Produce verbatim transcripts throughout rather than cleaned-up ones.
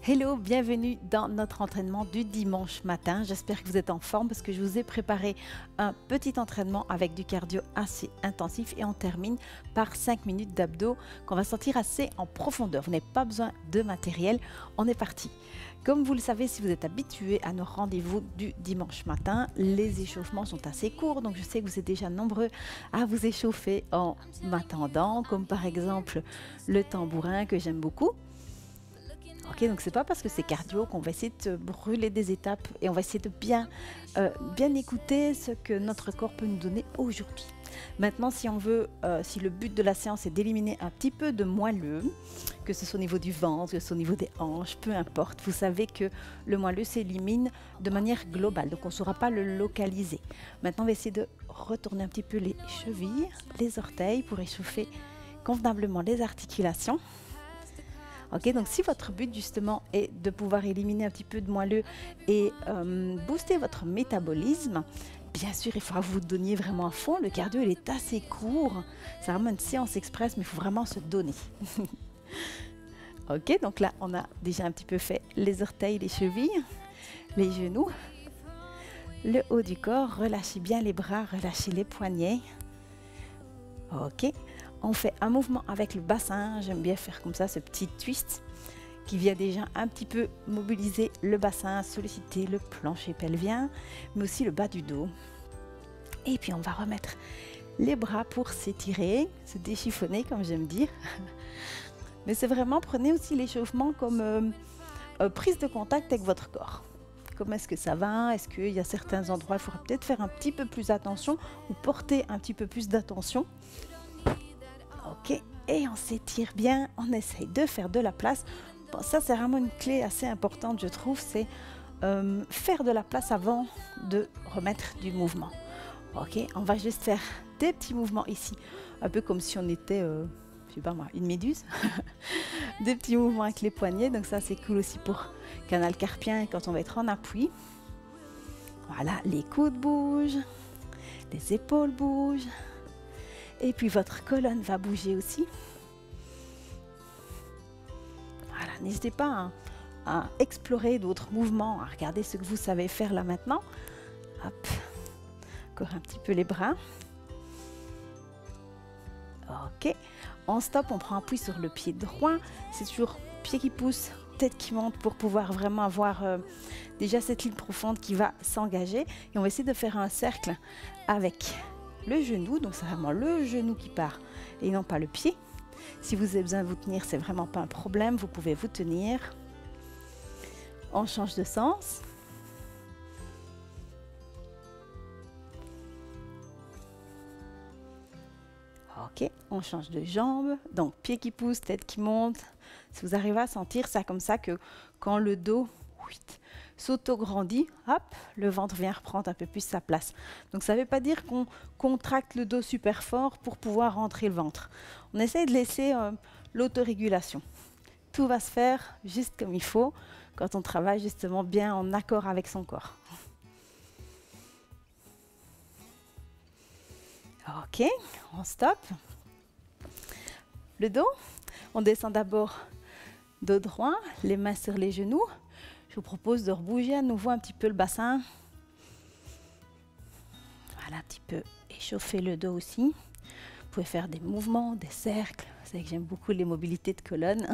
Hello, bienvenue dans notre entraînement du dimanche matin. J'espère que vous êtes en forme parce que je vous ai préparé un petit entraînement avec du cardio assez intensif et on termine par cinq minutes d'abdos qu'on va sentir assez en profondeur. Vous n'avez pas besoin de matériel, on est parti. Comme vous le savez, si vous êtes habitué à nos rendez-vous du dimanche matin, les échauffements sont assez courts, donc je sais que vous êtes déjà nombreux à vous échauffer en m'attendant, comme par exemple le tambourin que j'aime beaucoup. Ok, donc c'est pas parce que c'est cardio qu'on va essayer de brûler des étapes et on va essayer de bien, euh, bien écouter ce que notre corps peut nous donner aujourd'hui. Maintenant, si on veut, euh, si le but de la séance est d'éliminer un petit peu de moelleux, que ce soit au niveau du ventre, que ce soit au niveau des hanches, peu importe, vous savez que le moelleux s'élimine de manière globale, donc on ne saura pas le localiser. Maintenant, on va essayer de retourner un petit peu les chevilles, les orteils pour échauffer convenablement les articulations. Ok, donc si votre but justement est de pouvoir éliminer un petit peu de moelleux et euh, booster votre métabolisme, bien sûr il faudra que vous donniez vraiment à fond. Le cardio il est assez court, c'est vraiment une séance express mais il faut vraiment se donner. Ok, donc là on a déjà un petit peu fait les orteils, les chevilles, les genoux, le haut du corps, relâchez bien les bras, relâchez les poignets. Ok. On fait un mouvement avec le bassin, j'aime bien faire comme ça ce petit twist qui vient déjà un petit peu mobiliser le bassin, solliciter le plancher pelvien, mais aussi le bas du dos. Et puis on va remettre les bras pour s'étirer, se déchiffonner comme j'aime dire. Mais c'est vraiment, prenez aussi l'échauffement comme euh, euh, prise de contact avec votre corps. Comment est-ce que ça va? Est-ce qu'il y a certains endroits, il faudra peut-être faire un petit peu plus attention ou porter un petit peu plus d'attention. Ok, et on s'étire bien, on essaye de faire de la place. Bon, ça c'est vraiment une clé assez importante je trouve, c'est euh, faire de la place avant de remettre du mouvement. Ok, on va juste faire des petits mouvements ici, un peu comme si on était, euh, je sais pas moi, une méduse. Des petits mouvements avec les poignets, donc ça c'est cool aussi pour canal carpien quand on va être en appui. Voilà, les coudes bougent, les épaules bougent. Et puis votre colonne va bouger aussi. Voilà, n'hésitez pas à, à explorer d'autres mouvements, à regarder ce que vous savez faire là maintenant. Hop, encore un petit peu les bras. Ok, en stop, on prend appui sur le pied droit. C'est toujours pied qui pousse, tête qui monte pour pouvoir vraiment avoir euh, déjà cette ligne profonde qui va s'engager. Et on va essayer de faire un cercle avec le genou, donc c'est vraiment le genou qui part et non pas le pied. Si vous avez besoin de vous tenir, c'est vraiment pas un problème, vous pouvez vous tenir. On change de sens. Ok, on change de jambe, donc pied qui pousse, tête qui monte. Si vous arrivez à sentir ça comme ça, que quand le dos s'auto-grandit, hop, le ventre vient reprendre un peu plus sa place. Donc ça ne veut pas dire qu'on contracte le dos super fort pour pouvoir rentrer le ventre. On essaie de laisser euh, l'autorégulation. Tout va se faire juste comme il faut quand on travaille justement bien en accord avec son corps. Ok, on stop. Le dos, on descend d'abord dos droit, les mains sur les genoux. Je vous propose de rebouger à nouveau un petit peu le bassin. Voilà, un petit peu échauffer le dos aussi. Vous pouvez faire des mouvements, des cercles. Vous savez que j'aime beaucoup les mobilités de colonne.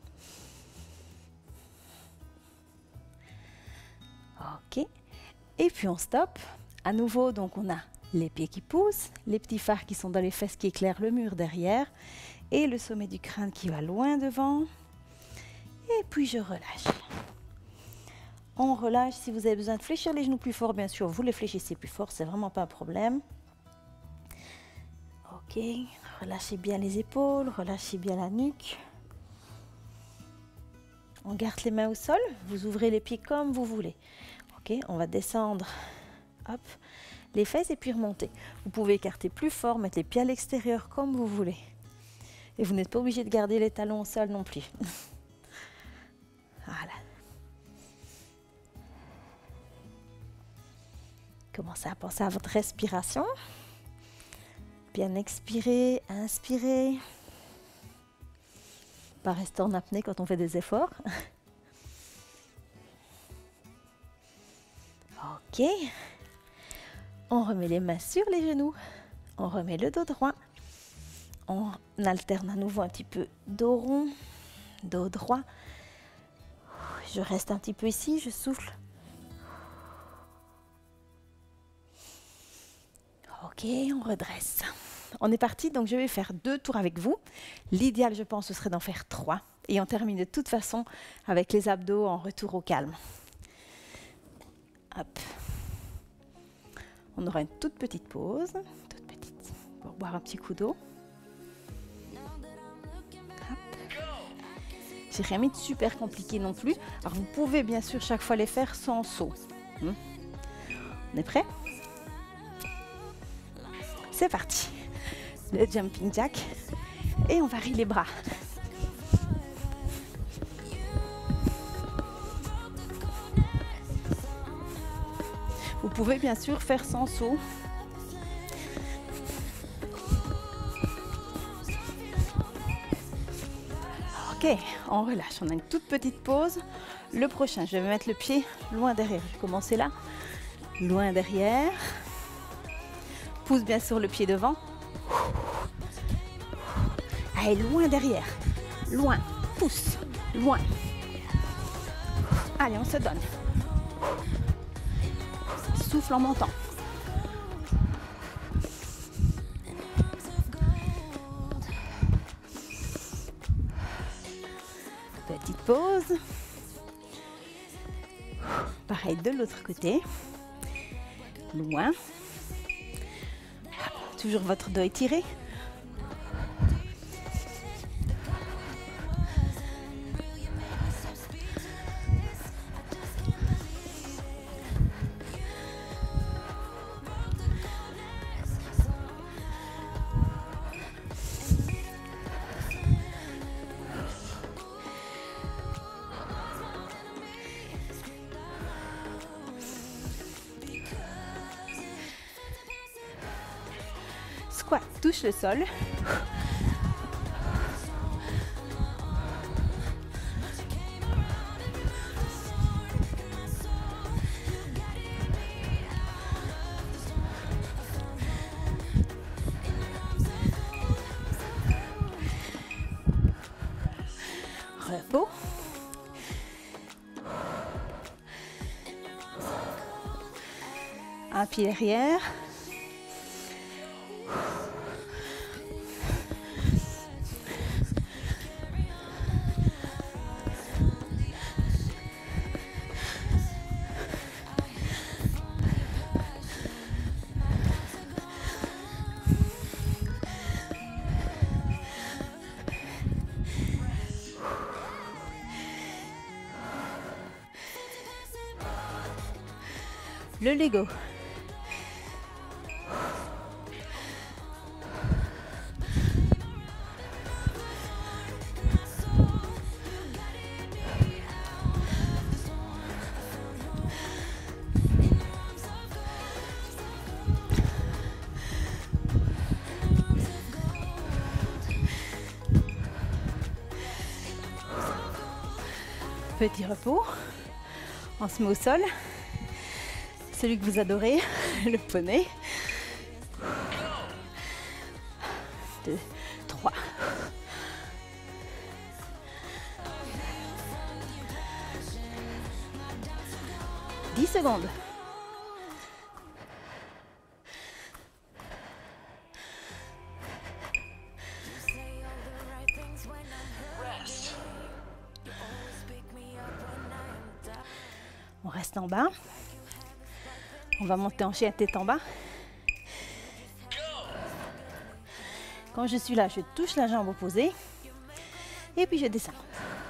Ok. Et puis on stop. À nouveau, donc on a les pieds qui poussent, les petits phares qui sont dans les fesses qui éclairent le mur derrière et le sommet du crâne qui va loin devant. Et puis je relâche. On relâche. Si vous avez besoin de fléchir les genoux plus fort, bien sûr, vous les fléchissez plus fort, c'est vraiment pas un problème. Ok, relâchez bien les épaules, relâchez bien la nuque. On garde les mains au sol, vous ouvrez les pieds comme vous voulez. Ok, on va descendre, hop, les fesses et puis remonter. Vous pouvez écarter plus fort, mettre les pieds à l'extérieur comme vous voulez. Et vous n'êtes pas obligé de garder les talons au sol non plus. Voilà. Commencez à penser à votre respiration. Bien expirer, inspirer. Pas rester en apnée quand on fait des efforts. Ok. On remet les mains sur les genoux. On remet le dos droit. On alterne à nouveau un petit peu dos rond, dos droit. Je reste un petit peu ici, je souffle. Ok, on redresse. On est parti, donc je vais faire deux tours avec vous. L'idéal, je pense, ce serait d'en faire trois. Et on termine de toute façon avec les abdos en retour au calme. Hop. On aura une toute petite pause, toute petite, pour boire un petit coup d'eau. J'ai rien mis de super compliqué non plus. Alors vous pouvez bien sûr chaque fois les faire sans saut. Hmm. On est prêt? C'est parti. Le jumping jack. Et on varie les bras. Vous pouvez bien sûr faire sans saut. Ok, on relâche. On a une toute petite pause. Le prochain, je vais mettre le pied loin derrière. Je vais commencer là. Loin derrière. Pousse bien sûr le pied devant. Allez, loin derrière. Loin. Pousse. Loin. Allez, on se donne. Souffle en montant. Petite pause. Pareil de l'autre côté. Loin. Toujours votre dos étiré. Squat, touche le sol. Repos. Un pied derrière. Le Lego. Petit repos. On se met au sol. Celui que vous adorez, le poney. Deux, trois. Dix secondes. On reste en bas. On va monter en chien tête en bas. Quand je suis là, je touche la jambe opposée. Et puis je descends.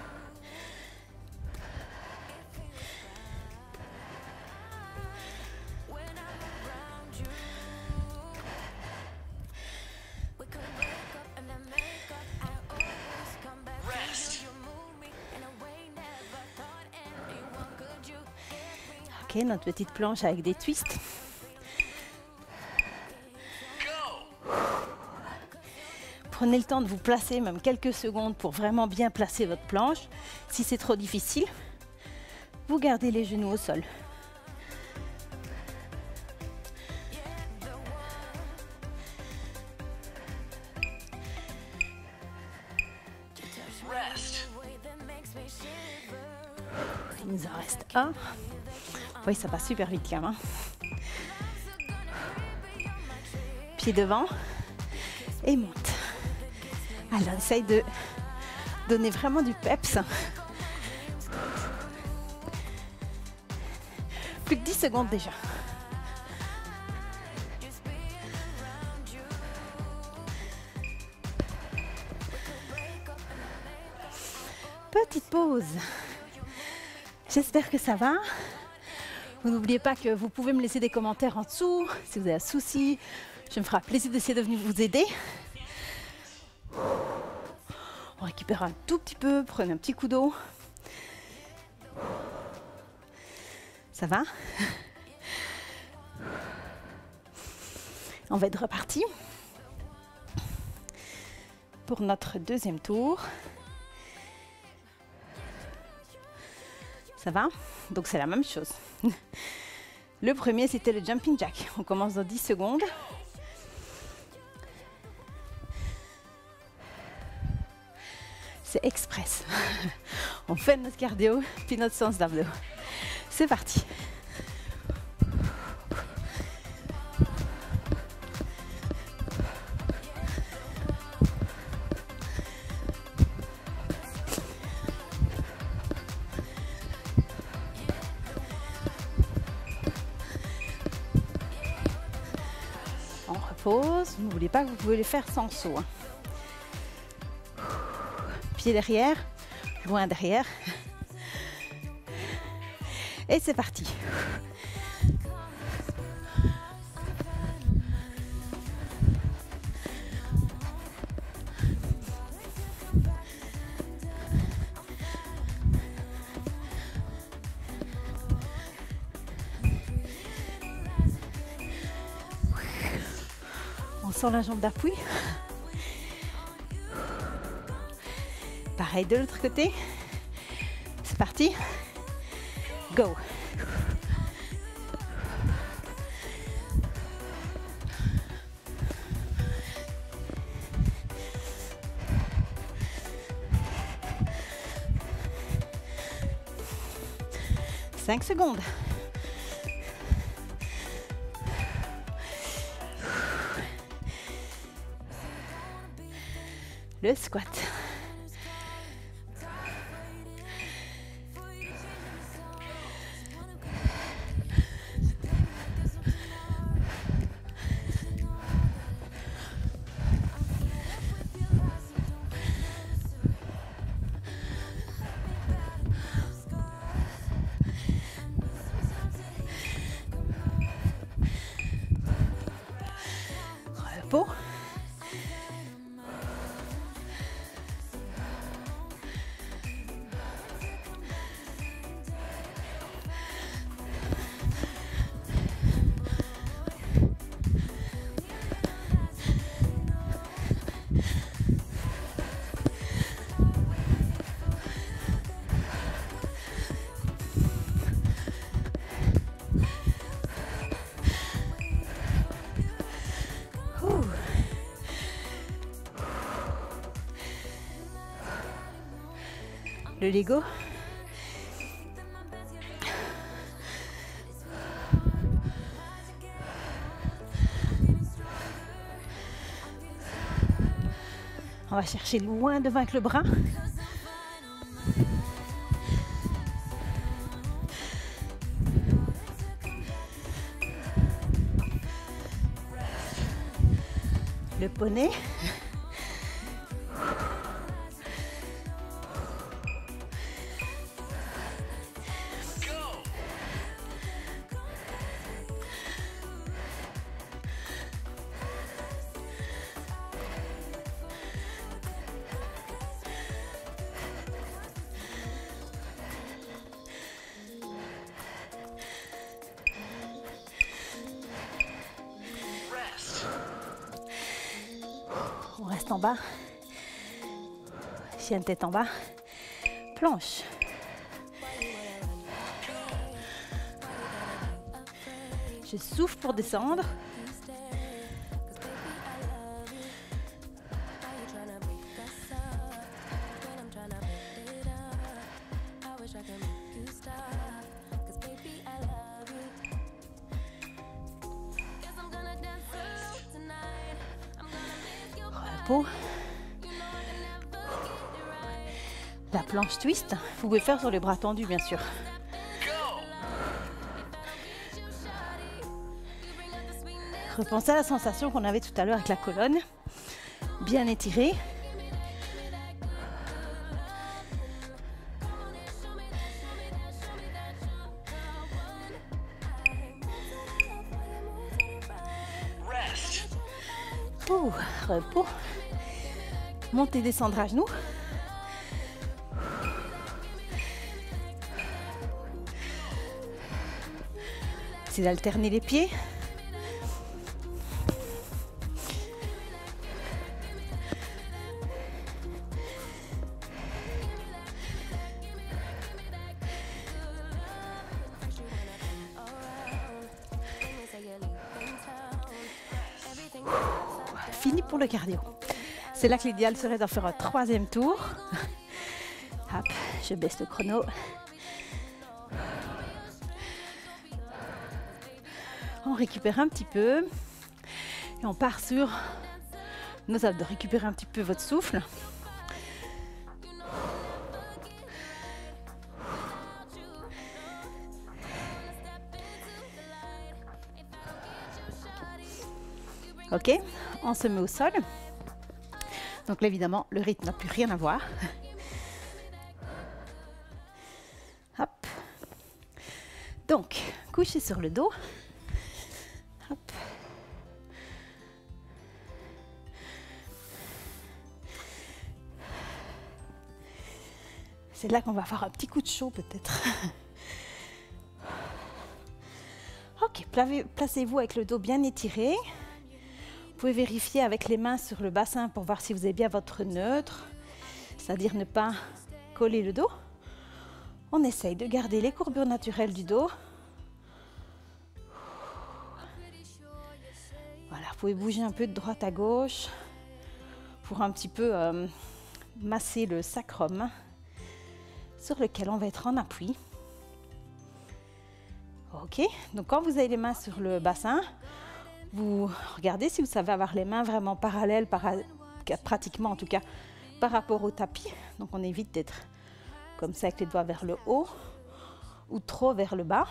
Ok, notre petite planche avec des twists. Prenez le temps de vous placer, même quelques secondes, pour vraiment bien placer votre planche. Si c'est trop difficile, vous gardez les genoux au sol. Il nous en reste un. Oui, ça passe super vite quand même. Pied devant et monte. Alors, essaye de donner vraiment du peps. Plus que dix secondes déjà. Petite pause. J'espère que ça va. Vous n'oubliez pas que vous pouvez me laisser des commentaires en dessous. Si vous avez un souci, je me ferai plaisir d'essayer de venir vous aider. On récupère un tout petit peu. Prenez un petit coup d'eau. Ça va? On va être reparti pour notre deuxième tour. Ça va? Donc c'est la même chose. Le premier, c'était le jumping jack. On commence dans dix secondes. C'est express. On fait notre cardio, puis notre séance d'abdos. C'est parti. Pause. N'oubliez pas que vous pouvez les faire sans saut. Hein. Pied derrière, loin derrière. Et c'est parti. On sent la jambe d'appui. Pareil de l'autre côté. C'est parti. Go. Cinq secondes. Le squat. Repos. Le Lego. On va chercher loin devant avec le bras. Le poney. On reste en bas. Chienne tête en bas. Planche. Je souffle pour descendre. Repos. La planche twist, vous pouvez faire sur les bras tendus bien sûr. Repensez à la sensation qu'on avait tout à l'heure avec la colonne, bien étirée. Ouh, repos. Montez, descendre à genoux. C'est d'alterner les pieds. Fini pour le cardio. C'est là que l'idéal serait d'en faire un troisième tour. Hop, je baisse le chrono. On récupère un petit peu et on part sur nos abdos. Récupérez un petit peu votre souffle. Ok, on se met au sol. Donc là, évidemment, le rythme n'a plus rien à voir. Hop. Donc, couchez sur le dos. Hop. C'est là qu'on va avoir un petit coup de chaud peut-être. Ok, placez-vous avec le dos bien étiré. Vous pouvez vérifier avec les mains sur le bassin pour voir si vous avez bien votre neutre, c'est-à-dire ne pas coller le dos. On essaye de garder les courbures naturelles du dos. Voilà, vous pouvez bouger un peu de droite à gauche pour un petit peu euh, masser le sacrum sur lequel on va être en appui. Ok, donc quand vous avez les mains sur le bassin, vous regardez si vous savez avoir les mains vraiment parallèles, para, pratiquement en tout cas, par rapport au tapis. Donc on évite d'être comme ça avec les doigts vers le haut ou trop vers le bas.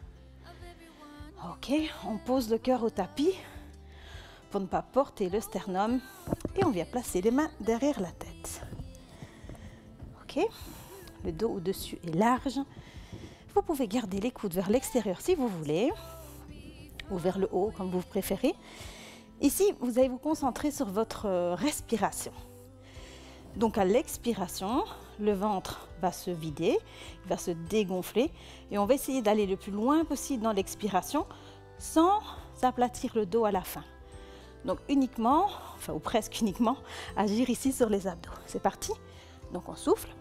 Ok, on pose le cœur au tapis pour ne pas porter le sternum et on vient placer les mains derrière la tête. Ok, le dos au-dessus est large. Vous pouvez garder les coudes vers l'extérieur si vous voulez, ou vers le haut, comme vous préférez. Ici, vous allez vous concentrer sur votre respiration. Donc à l'expiration, le ventre va se vider, il va se dégonfler et on va essayer d'aller le plus loin possible dans l'expiration sans aplatir le dos à la fin. Donc uniquement, enfin ou presque uniquement, agir ici sur les abdos. C'est parti. Donc on souffle.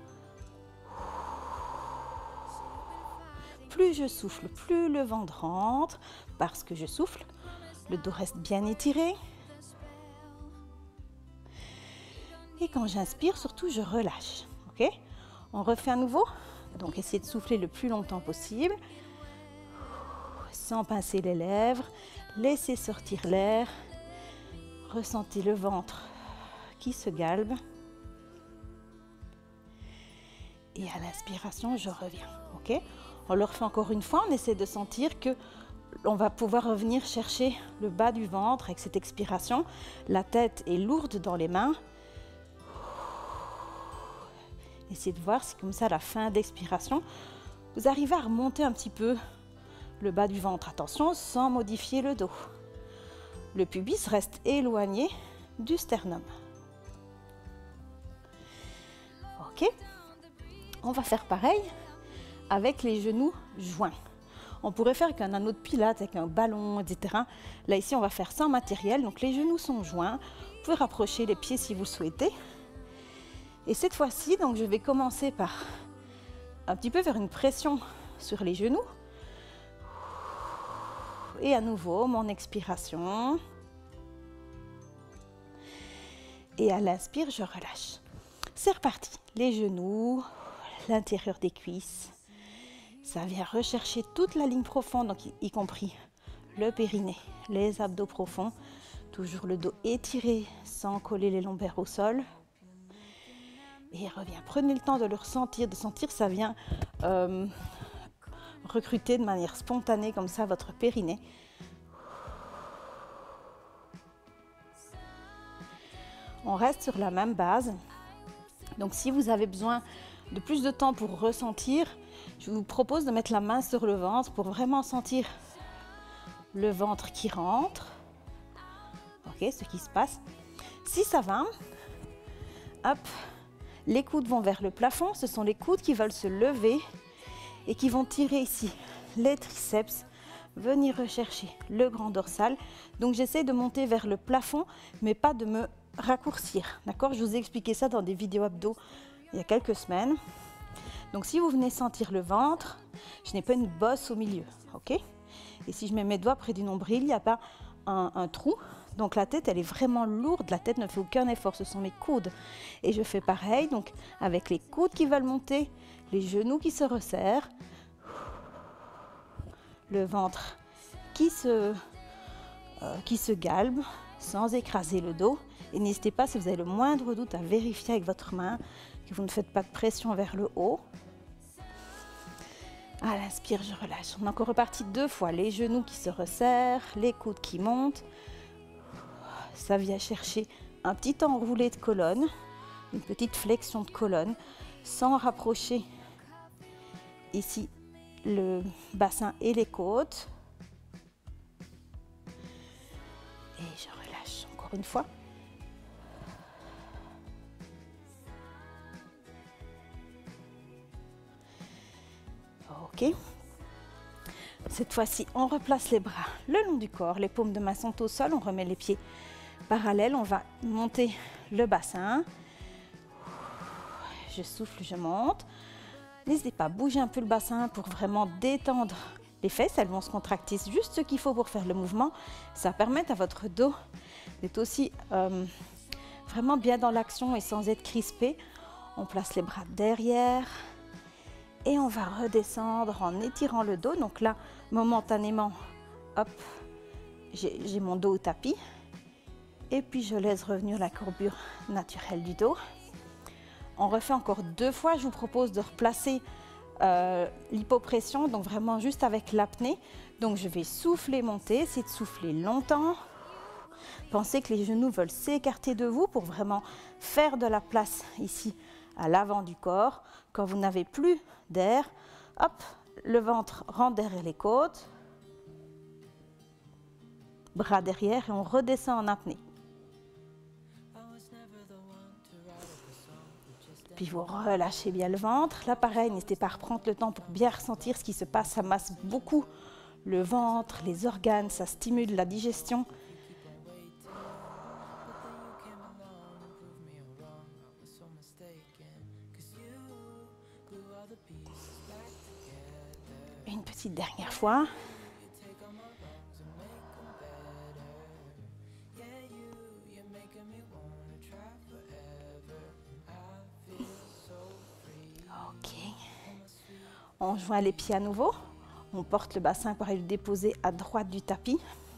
Plus je souffle, plus le ventre rentre, parce que je souffle, le dos reste bien étiré. Et quand j'inspire, surtout, je relâche. Ok ? On refait à nouveau. Donc, essayez de souffler le plus longtemps possible, sans pincer les lèvres. Laissez sortir l'air. Ressentez le ventre qui se galbe. Et à l'inspiration, je reviens. Ok ? On le refait encore une fois, on essaie de sentir que on va pouvoir revenir chercher le bas du ventre avec cette expiration. La tête est lourde dans les mains. Essayez de voir si comme ça, à la fin d'expiration, vous arrivez à remonter un petit peu le bas du ventre. Attention, sans modifier le dos. Le pubis reste éloigné du sternum. Ok, on va faire pareil avec les genoux joints. On pourrait faire qu'un anneau de pilates avec un ballon, et cetera. Là, ici, on va faire sans matériel. Donc, les genoux sont joints. Vous pouvez rapprocher les pieds si vous le souhaitez. Et cette fois-ci, donc, je vais commencer par un petit peu faire une pression sur les genoux. Et à nouveau, mon expiration. Et à l'inspire, je relâche. C'est reparti. Les genoux, l'intérieur des cuisses. Ça vient rechercher toute la ligne profonde, donc y, y compris le périnée, les abdos profonds. Toujours le dos étiré sans coller les lombaires au sol. Et revient. Prenez le temps de le ressentir, de sentir ça vient euh, recruter de manière spontanée comme ça votre périnée. On reste sur la même base. Donc si vous avez besoin de plus de temps pour ressentir, je vous propose de mettre la main sur le ventre pour vraiment sentir le ventre qui rentre. Ok, ce qui se passe. Si ça va, hop, les coudes vont vers le plafond. Ce sont les coudes qui veulent se lever et qui vont tirer ici les triceps, venir rechercher le grand dorsal. Donc j'essaie de monter vers le plafond, mais pas de me raccourcir. D'accord? Je vous ai expliqué ça dans des vidéos abdos il y a quelques semaines. Donc si vous venez sentir le ventre, je n'ai pas une bosse au milieu. Ok? Et si je mets mes doigts près du nombril, il n'y a pas un, un trou. Donc la tête, elle est vraiment lourde. La tête ne fait aucun effort. Ce sont mes coudes. Et je fais pareil. Donc avec les coudes qui veulent monter, les genoux qui se resserrent, le ventre qui se, euh, qui se galbe sans écraser le dos. Et n'hésitez pas, si vous avez le moindre doute, à vérifier avec votre main que vous ne faites pas de pression vers le haut. À l'inspire, je relâche. On est encore reparti deux fois. Les genoux qui se resserrent, les coudes qui montent. Ça vient chercher un petit enroulé de colonne, une petite flexion de colonne, sans rapprocher ici le bassin et les côtes. Et je relâche encore une fois. Ok. Cette fois-ci, on replace les bras le long du corps. Les paumes de main sont au sol. On remet les pieds parallèles. On va monter le bassin. Je souffle, je monte. N'hésitez pas à bouger un peu le bassin pour vraiment détendre les fesses. Elles vont se contracter. C'est juste ce qu'il faut pour faire le mouvement. Ça permet à votre dos d'être aussi euh, vraiment bien dans l'action et sans être crispé. On place les bras derrière. Et on va redescendre en étirant le dos. Donc là, momentanément, hop, j'ai mon dos au tapis. Et puis je laisse revenir la courbure naturelle du dos. On refait encore deux fois. Je vous propose de replacer euh, l'hypopression, donc vraiment juste avec l'apnée. Donc je vais souffler, monter, essayer de souffler longtemps. Pensez que les genoux veulent s'écarter de vous pour vraiment faire de la place ici à l'avant du corps. Quand vous n'avez plus d'air, hop, le ventre rentre derrière les côtes, bras derrière et on redescend en apnée. Puis vous relâchez bien le ventre. Là pareil, n'hésitez pas à reprendre le temps pour bien ressentir ce qui se passe. Ça masse beaucoup le ventre, les organes, ça stimule la digestion. Une petite dernière fois. Ok. On joint les pieds à nouveau. On porte le bassin pour aller le déposer à droite du tapis.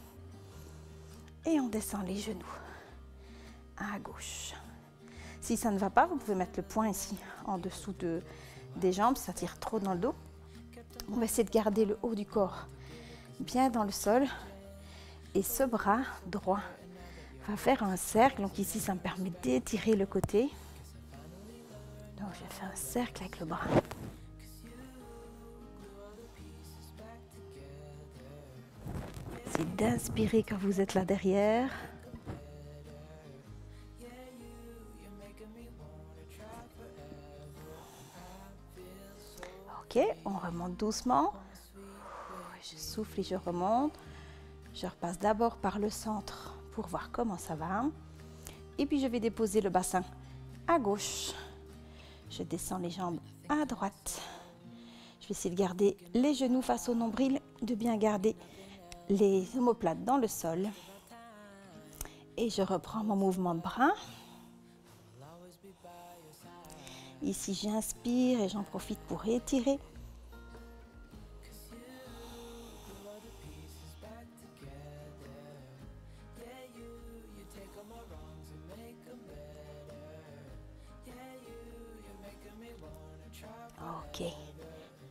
Et on descend les genoux à gauche. Si ça ne va pas, vous pouvez mettre le poing ici en dessous de, des jambes. Ça tire trop dans le dos. On va essayer de garder le haut du corps bien dans le sol. Et ce bras droit va faire un cercle. Donc ici, ça me permet d'étirer le côté. Donc je fais un cercle avec le bras. C'est d'inspirer quand vous êtes là derrière. Ok, on remonte doucement. Je souffle et je remonte. Je repasse d'abord par le centre pour voir comment ça va. Et puis je vais déposer le bassin à gauche. Je descends les jambes à droite. Je vais essayer de garder les genoux face au nombril, de bien garder les omoplates dans le sol. Et je reprends mon mouvement de bras. Ici, j'inspire et j'en profite pour étirer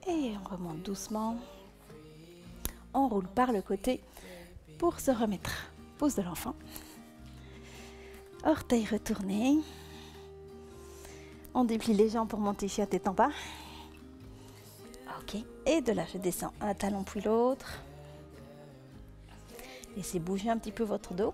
Et on remonte doucement. On roule par le côté pour se remettre. Pose de l'enfant. Orteils retournés. On déplie les jambes pour monter ici à tête en bas. Ok. Et de là, je descends un talon puis l'autre. Laissez bouger un petit peu votre dos.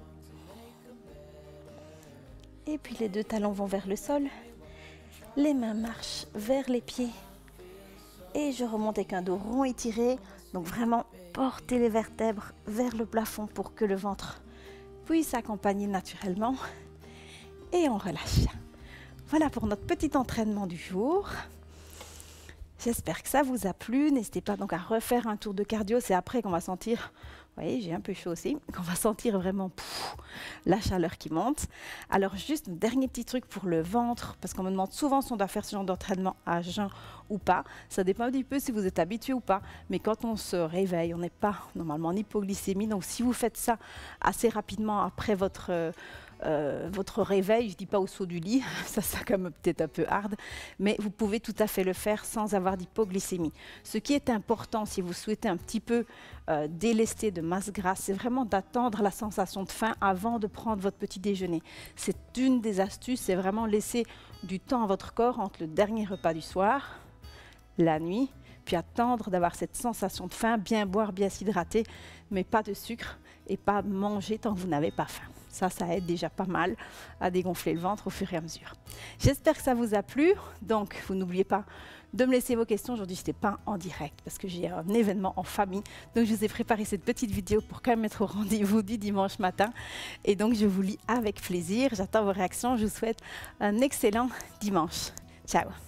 Et puis les deux talons vont vers le sol. Les mains marchent vers les pieds. Et je remonte avec un dos rond étiré. Donc vraiment, portez les vertèbres vers le plafond pour que le ventre puisse accompagner naturellement. Et on relâche. Voilà pour notre petit entraînement du jour. J'espère que ça vous a plu. N'hésitez pas donc à refaire un tour de cardio. C'est après qu'on va sentir, vous voyez, j'ai un peu chaud aussi, qu'on va sentir vraiment pouf, la chaleur qui monte. Alors juste un dernier petit truc pour le ventre, parce qu'on me demande souvent si on doit faire ce genre d'entraînement à jeun ou pas. Ça dépend un petit peu si vous êtes habitué ou pas. Mais quand on se réveille, on n'est pas normalement en hypoglycémie. Donc si vous faites ça assez rapidement après votre... Euh, Euh, votre réveil, je ne dis pas au saut du lit, ça c'est quand même peut-être un peu hard, mais vous pouvez tout à fait le faire sans avoir d'hypoglycémie. Ce qui est important si vous souhaitez un petit peu euh, délester de masse grasse, c'est vraiment d'attendre la sensation de faim avant de prendre votre petit déjeuner. C'est une des astuces, c'est vraiment laisser du temps à votre corps entre le dernier repas du soir, la nuit, puis attendre d'avoir cette sensation de faim, bien boire, bien s'hydrater, mais pas de sucre et pas manger tant que vous n'avez pas faim. Ça, ça aide déjà pas mal à dégonfler le ventre au fur et à mesure. J'espère que ça vous a plu. Donc, vous n'oubliez pas de me laisser vos questions. Aujourd'hui, je n'étais pas en direct parce que j'ai un événement en famille. Donc, je vous ai préparé cette petite vidéo pour quand même être au rendez-vous du dimanche matin. Et donc, je vous lis avec plaisir. J'attends vos réactions. Je vous souhaite un excellent dimanche. Ciao!